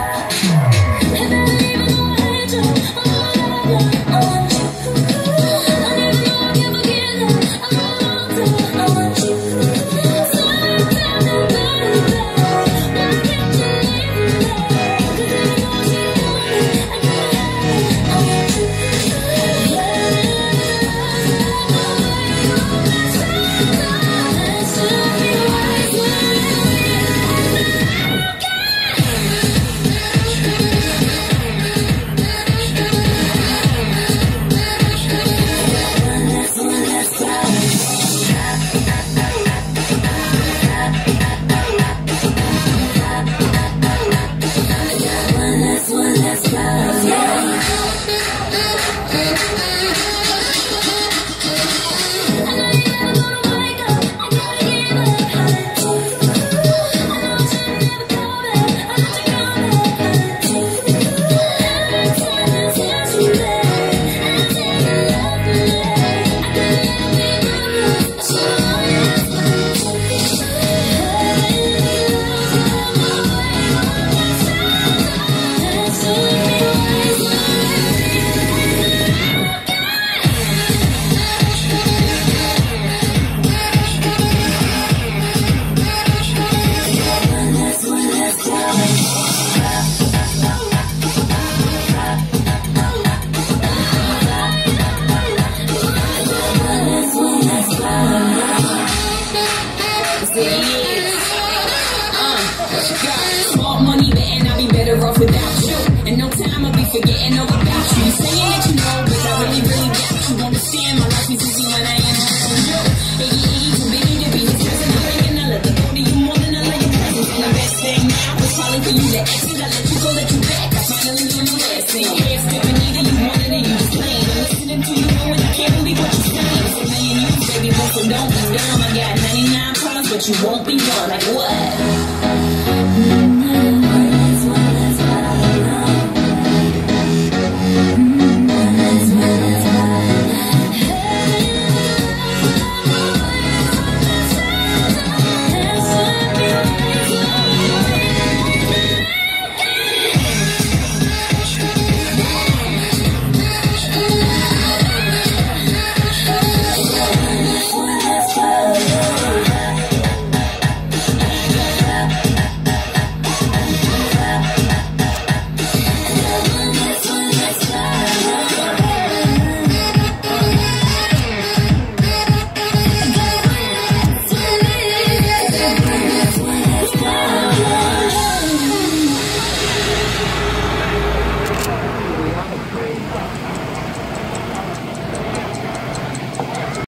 Small money, betting I'll be better off without you. And no time I'll be forgetting all about you. You saying that you know, but I really, really doubt you. Understand my life is easy when I am around you. Iggy, too busy to be his present. I'm thinking I love the thought of you more than I like your presence. And the best thing now was calling for you to exit. I let you go, let you back. I finally learned my lesson. Hair stripping, either you want it or you just playing. I'm listening to you and I can't believe what you're saying. It's a million you, baby, but so don't be dumb. I got 99 problems, but you won't be one. Like what?